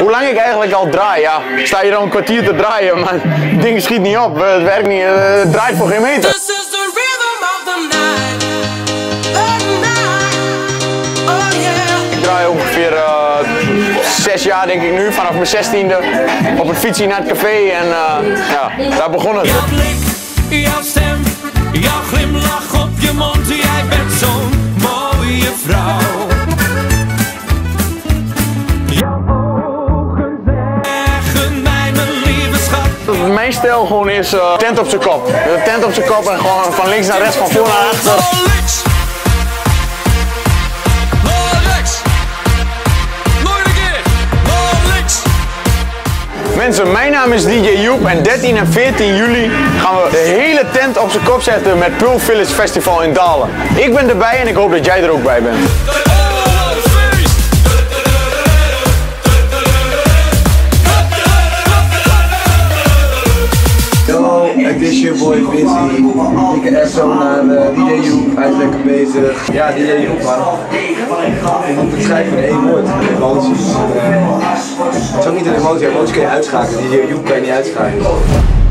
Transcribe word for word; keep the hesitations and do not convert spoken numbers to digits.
Hoe lang ik eigenlijk al draai, ja. Sta je dan een kwartier te draaien, maar het ding schiet niet op. Het werkt niet, het draait voor geen meter. Ik draai ongeveer uh, zes jaar denk ik nu, vanaf mijn zestiende. Op het fietsje naar het café en uh, ja, daar begon het. Jouw blik, jouw stem, jouw glimlach op je mond. Jij bent zo'n mooie vrouw. Mijn stijl gewoon is uh, tent op zijn kop. De tent op zijn kop en gewoon van links naar rechts, van voor naar achter. Mensen, mijn naam is D J Joep en dertien en veertien juli gaan we de hele tent op zijn kop zetten met Pearl Village Festival in Dalen. Ik ben erbij en ik hoop dat jij er ook bij bent. Het is je boy Busy. Ik echt zo naar uh, D J Joep, hij is lekker bezig. Ja, D J Joep man. Ik moet beschrijven in één woord. Emoties. Uh, het is ook niet een emotie, emotie kun je uitschakelen. D J Joep kan je niet uitschakelen.